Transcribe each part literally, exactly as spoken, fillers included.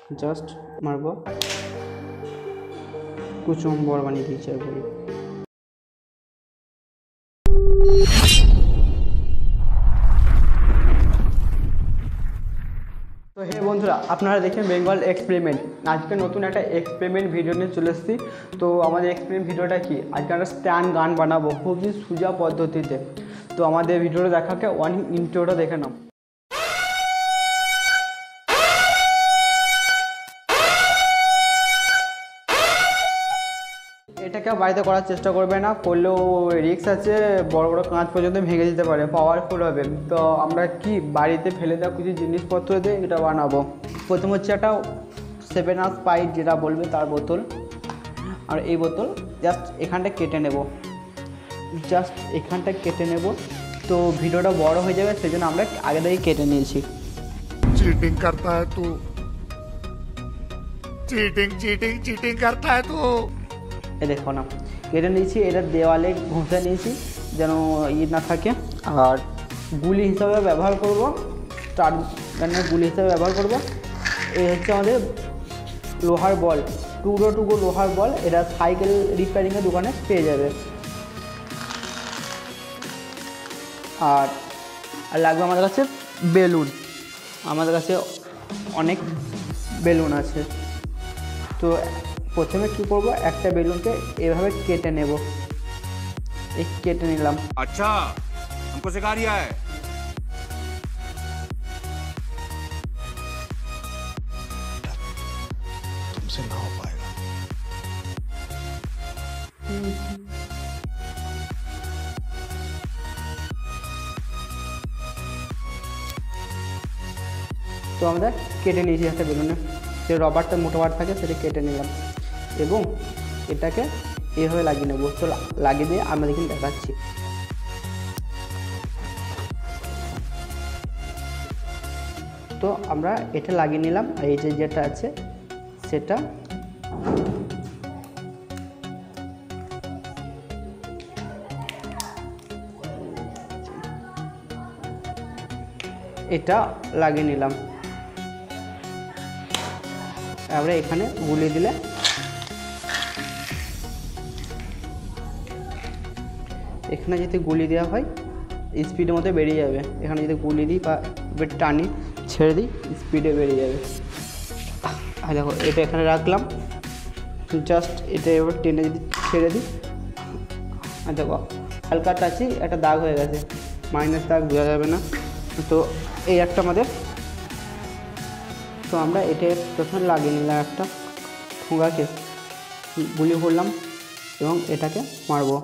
Just মারবো, কুচুম বড় বানিয়ে দিয়েছি একবারে। তো হে বন্ধুরা, আপনারা দেখেন বেঙ্গল এক্সপেরিমেন্ট। আজকে নতুন একটা এক্সপেরিমেন্ট ভিডিও নিয়ে চলে এসেছি। তো আমাদের এক্সপেরিমেন্ট ভিডিওটা কি, আজকে একটা স্ট্যান্ড গান বানাবো খুবই সোজা পদ্ধতিতে। তো আমাদের ভিডিওটা দেখাকে ওয়ান ইন্ট্রোটা দেখে নাও। এটাকে বাড়িতে করার চেষ্টা করবে না, করলেও রিস্ক আছে, বড় বড় কাঁচ পর্যন্ত ভেঙে দিতে পারে, পাওয়ারফুল হবে। তো আমরা কি বাড়িতে ফেলে দেওয়া কিছু জিনিসপত্র দিয়ে এটা বানাবো। প্রথম হচ্ছে একটা সেভেন আপ স্প্রাইট যেটা বলবে তার বোতল, আর এই বোতল জাস্ট এখানটা কেটে নেব, জাস্ট এখানটা কেটে নেব। তো ভিডিওটা বড় হয়ে যাবে, সেই জন্য আমরা আগে থেকে কেটে নিয়েছি। चीटिंग करता है तू, चीटिंग चीटिंग चीटिंग करता है तू। এ দেখো না, কেটে নিয়েছি, এটা দেওয়ালে ঘষে নিয়েছি যেন ই না থাকে। আর গুলি হিসাবে ব্যবহার করব, স্টার গানের গুলি হিসাবে ব্যবহার করব। এই হচ্ছে আমাদের লোহার বল, টুকরো টুকরো লোহার বল। এটা সাইকেল রিপেয়ারিংয়ের দোকানে পেয়ে যাবে। আর আর লাগবে আমাদের কাছে বেলুন, আমাদের কাছে অনেক বেলুন আছে। তো প্রথমে কী করবো, একটা বেলুনকে এভাবে কেটে নেব, এই কেটে নিলাম। अच्छा हमको सिखा रिया है। तुमसे ना हो पाएगा। তো আমরা কেটে নিয়েছি একটা বেলুনে, যে রবারটা মোটা বার থাকে সেটা কেটে নিলাম এবং এটাকে এইভাবে লাগিয়ে নেব। তো লাগিয়ে দিয়ে আমরা দেখুন দেখাচ্ছি। তো আমরা এটা লাগিয়ে নিলাম, আর এই যে যেটা আছে সেটা এটা লাগিয়ে নিলাম। আমরা এখানে গুলি দিলে এখানে যদি গুলি দেওয়া হয় স্পিডের মধ্যে বেরিয়ে যাবে। এখানে যদি গুলি দিই বা টানি ছেড়ে দিই স্পিডে বেরিয়ে যাবে। আর দেখো এটা এখানে রাখলাম, জাস্ট এটা এবার টেনে যদি ছেড়ে দিই, আর দেখো হালকা টাচি একটা দাগ হয়ে গেছে, মাইনাস দাগ বোঝা যাবে না। তো এই একটা আমাদের, তো আমরা এটা প্রথমে লাগিয়ে নিলাম একটা ঠোঙাকে, গুলি করলাম এবং এটাকে মারবো।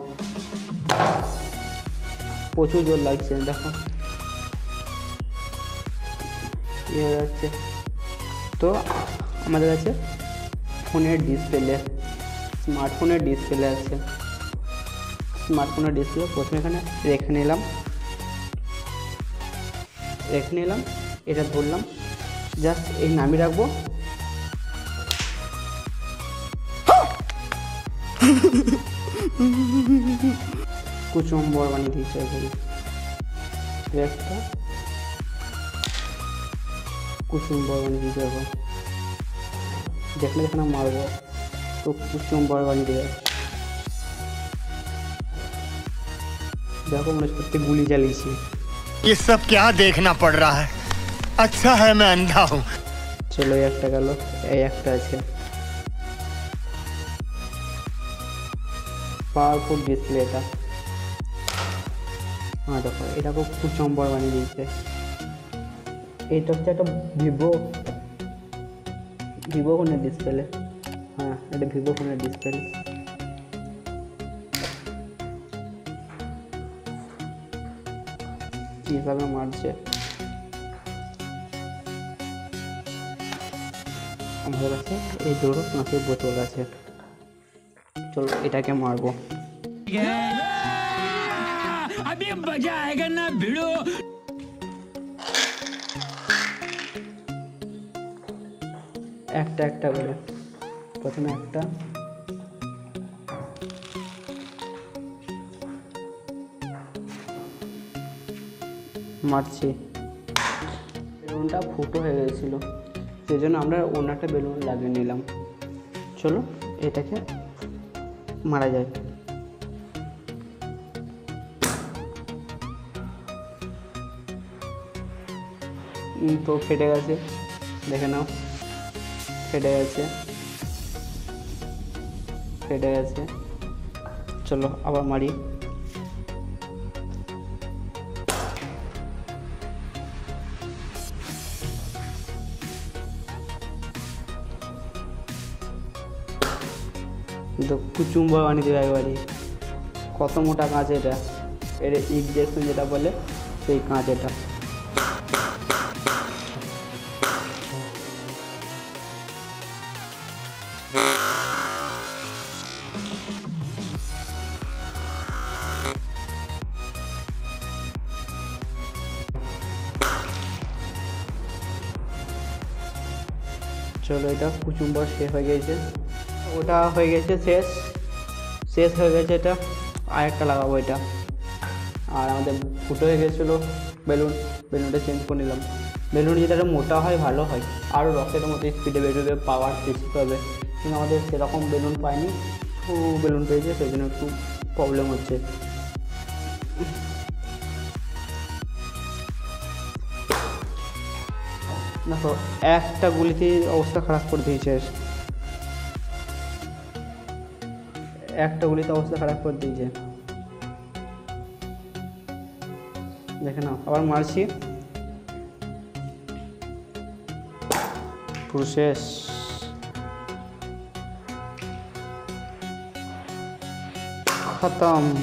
প্রচুর জোর লাগছে, দেখো ইয়ে হয়ে যাচ্ছে। তো আমাদের কাছে ফোনের ডিসপ্লে, স্মার্টফোনের ডিসপ্লে আছে, স্মার্টফোনের ডিসপ্লে প্রথমে এখানে রেখে নিলাম, রেখে নিলাম এটা ধরলাম, জাস্ট এই নামিয়ে রাখবো। কুচুম বড় বানিয়ে দিয়েছে একটা, কুচুম বড় বানিয়ে দিয়েছে এখন, যেখানে যেখানে মারবো তো কুচুম বড় বানিয়ে দেবে। দেখো মনে হচ্ছে গুলি চালিয়েছি। ये सब क्या देखना पड़ रहा है, अच्छा है मैं अंधा हूँ। চলো এই একটা গেল, এই একটা আছে। পাওয়ারফুল ডিসপ্লে এটা। হ্যাঁ দেখো এটা খুব কুচম বড় বানিয়ে দিয়েছে। এটা হচ্ছে একটা ভিভো, ভিভো ফোনের ডিসপ্লে। হ্যাঁ এটা ভিভো ফোনের ডিসপ্লে। কীভাবে মারছে, আমাদের কাছে এই দুটো কাঁচের বোতল আছে। চলো এটাকে মারবো। अभी मजा आएगा ना भिड़ो। একটা একটা করে, প্রথমে একটা, মারছি। বেলুনটা ফুটো হয়ে গেছিলো, সেই জন্য আমরা অন্য একটা বেলুন লাগিয়ে নিলাম। চলো এটাকে মারা যায়। তো ফেটে গেছে, দেখে নাও, ফেটে গেছে ফেটে গেছে চলো আবার মারি। তো কুচুম্বা বানিয়ে দেবে একবারই। কত মোটা কাঁচ এটা, এর ইঞ্জেকশন যেটা বলে সেই কাঁচ এটা। চলো এটা কুচুম্বর শেষ হয়ে গেছে, ওটা হয়ে গেছে শেষ শেষ হয়ে গেছে এটা। আর একটা লাগাবো এটা। আর আমাদের ফুটো হয়ে গেছিলো বেলুন, বেলুনটা চেঞ্জ করে নিলাম। বেলুন যদি একটা মোটা হয় ভালো হয়, আরও রকেটের মতো স্পিডে বেরোবে, পাওয়ার বেশি পাবে, কিন্তু আমাদের সেরকম বেলুন পাইনি, ও বেলুন পেয়েছে, সেই জন্য একটু প্রবলেম হচ্ছে। দেখো একটা গুলিতে অবস্থা খারাপ করে দিয়েছে, একটা গুলিতে অবস্থা খারাপ করে দিয়েছে। দেখে নাও আবার মারছি, পুরো শেষ। খতম।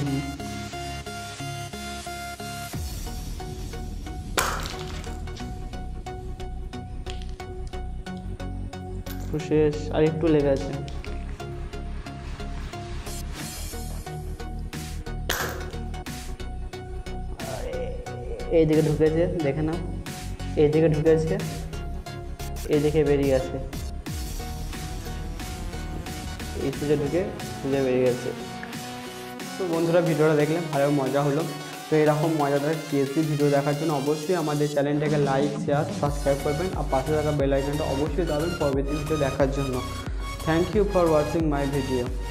শেষ, আর একটু লেগে আছে। এইদিকে ঢুকেছে, দেখে নাও, এইদিকে ঢুকেছে, এইদিকে বেরিয়ে গেছে, এই সুজে ঢুকে সুজে বেরিয়ে গেছে। তো বন্ধুরা ভিডিওটা দেখলেন, ভালো মজা হলো। তো এরকম মজাদার টিএসপি ভিডিও দেখার জন্য অবশ্যই আমাদের চ্যানেলটাকে লাইক, শেয়ার, সাবস্ক্রাইব করবেন, আর পাশে থাকা বেল আইকনটা অবশ্যই দাবেন পরবর্তী ভিডিও দেখার জন্য। Thank you for watching my video.